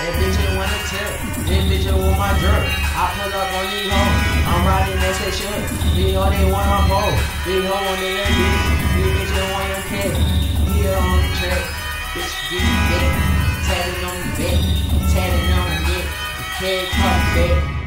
That bitch ain't wanna tell. This bitch ain't want my jerk. I pull up on these hoes. I'm riding that shit shirt. These hoes they want my pole. These hoes want their bitch. These bitch don't want your kid. Here on the track. Bitch get it back. Tatted on the back. Tatted on the neck. The kid come back.